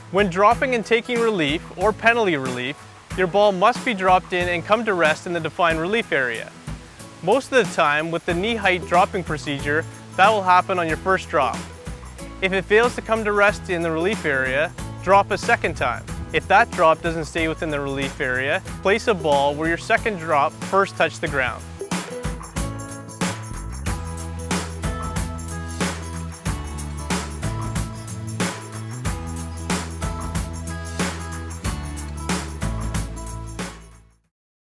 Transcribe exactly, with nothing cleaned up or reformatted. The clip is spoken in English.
When dropping and taking relief or penalty relief, your ball must be dropped in and come to rest in the defined relief area. Most of the time, with the knee height dropping procedure, that will happen on your first drop. If it fails to come to rest in the relief area, drop a second time. If that drop doesn't stay within the relief area, place a ball where your second drop first touched the ground.